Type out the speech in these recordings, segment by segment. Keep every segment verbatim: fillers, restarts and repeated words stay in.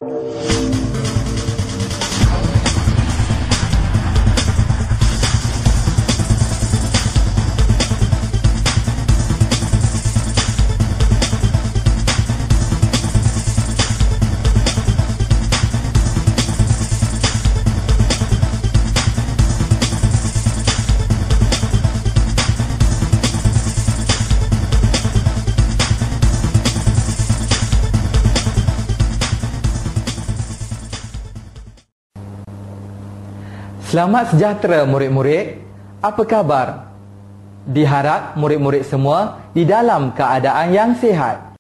Selamat sejahtera murid-murid. Apa khabar? Diharap murid-murid semua di dalam keadaan yang sihat.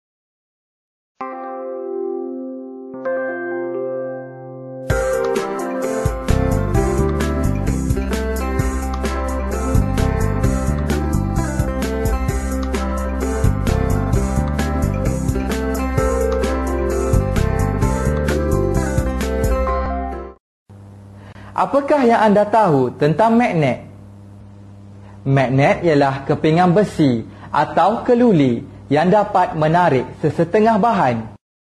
Apakah yang anda tahu tentang magnet? Magnet ialah kepingan besi atau keluli yang dapat menarik sesetengah bahan.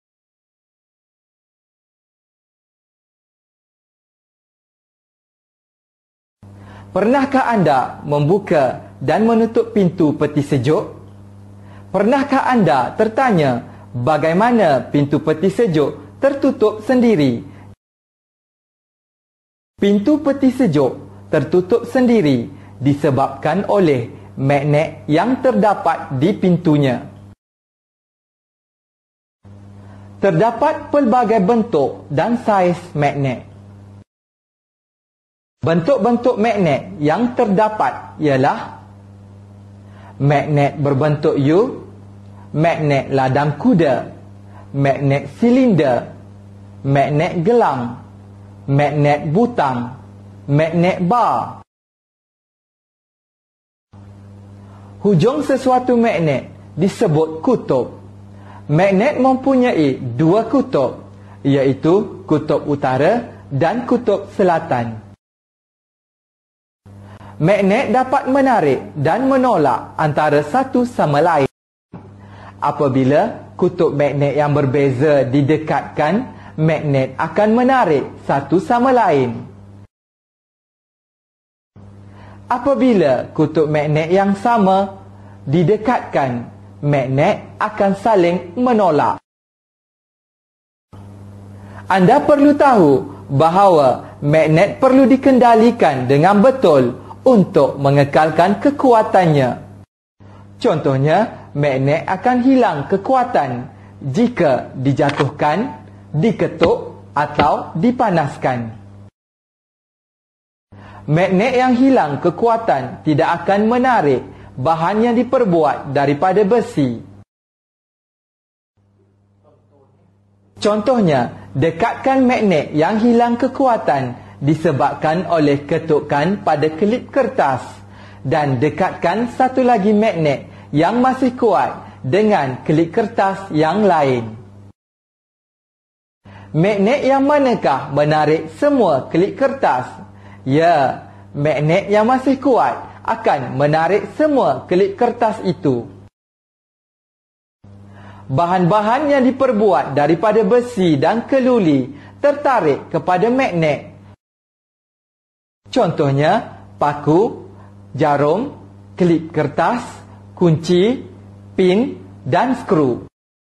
Pernahkah anda membuka dan menutup pintu peti sejuk? Pernahkah anda tertanya bagaimana pintu peti sejuk tertutup sendiri? Pintu peti sejuk tertutup sendiri disebabkan oleh magnet yang terdapat di pintunya. Terdapat pelbagai bentuk dan saiz magnet. Bentuk-bentuk magnet yang terdapat ialah magnet berbentuk U, magnet ladang kuda, magnet silinder, magnet gelang, magnet butang, magnet bar. Hujung sesuatu magnet disebut kutub. Magnet mempunyai dua kutub, iaitu kutub utara dan kutub selatan. Magnet dapat menarik dan menolak antara satu sama lain. Apabila kutub magnet yang berbeza didekatkan, magnet akan menarik satu sama lain. Apabila kutub magnet yang sama didekatkan, magnet akan saling menolak. Anda perlu tahu bahawa magnet perlu dikendalikan dengan betul untuk mengekalkan kekuatannya. Contohnya, magnet akan hilang kekuatan jika dijatuhkan, diketuk atau dipanaskan. Magnet yang hilang kekuatan tidak akan menarik bahan yang diperbuat daripada besi. Contohnya, dekatkan magnet yang hilang kekuatan disebabkan oleh ketukan pada kelip kertas dan dekatkan satu lagi magnet yang masih kuat dengan kelip kertas yang lain. Magnet yang manakah menarik semua kelip kertas? Ya, magnet yang masih kuat akan menarik semua kelip kertas itu. Bahan-bahan yang diperbuat daripada besi dan keluli tertarik kepada magnet. Contohnya, paku, jarum, kelip kertas, kunci, pin dan skru.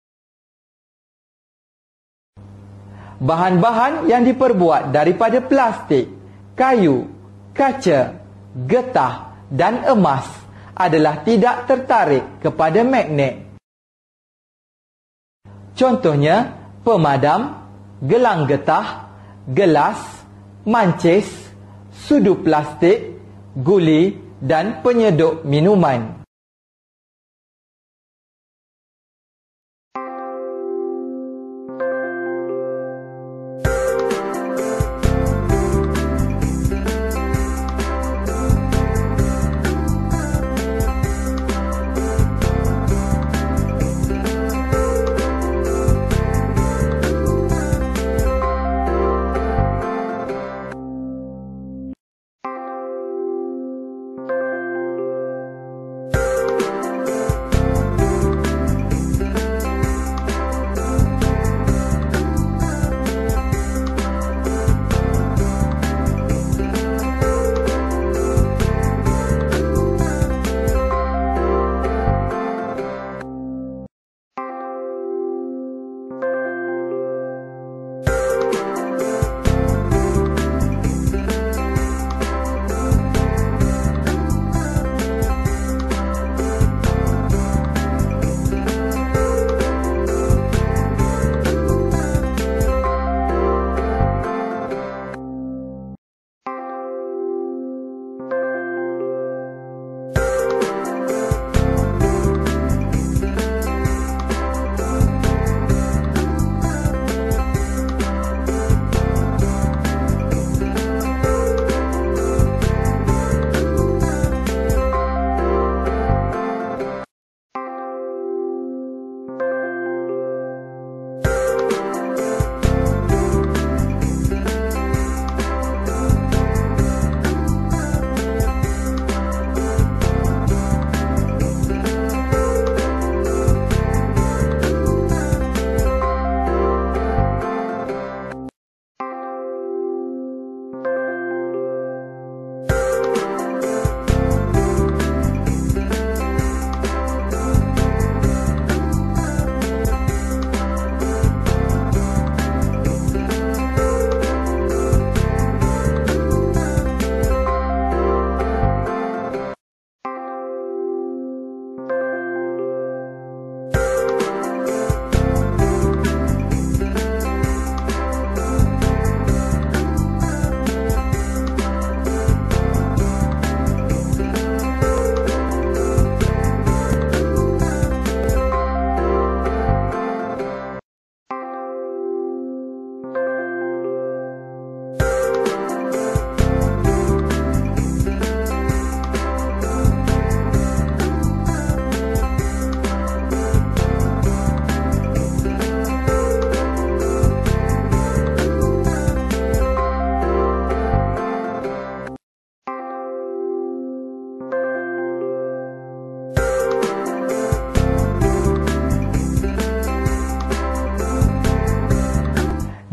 Bahan-bahan yang diperbuat daripada plastik, kayu, kaca, getah dan emas adalah tidak tertarik kepada magnet. Contohnya, pemadam, gelang getah, gelas, mancis, sudu plastik, guli dan penyeduk minuman.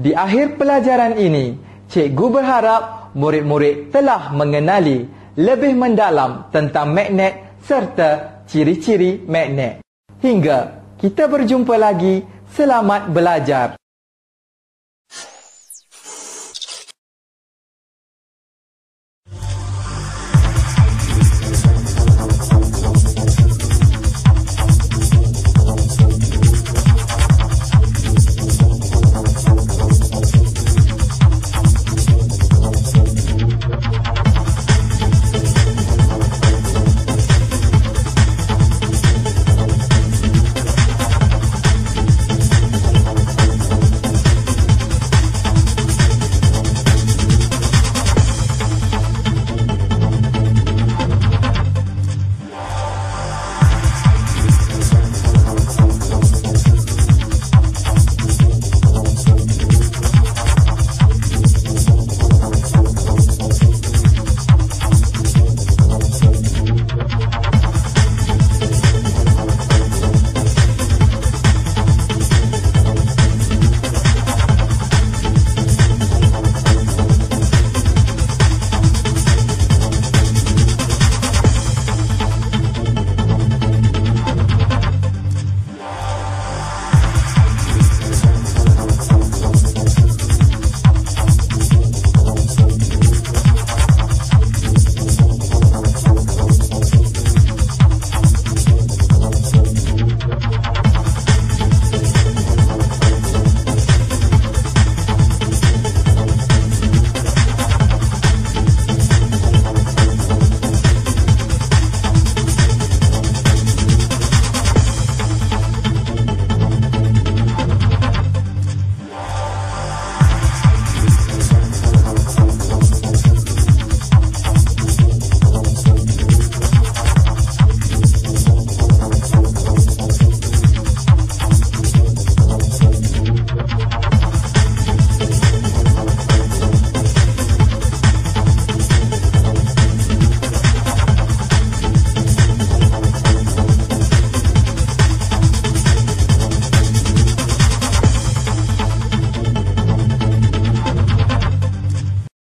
Di akhir pelajaran ini, cikgu berharap murid-murid telah mengenali lebih mendalam tentang magnet serta ciri-ciri magnet. Hingga kita berjumpa lagi, selamat belajar.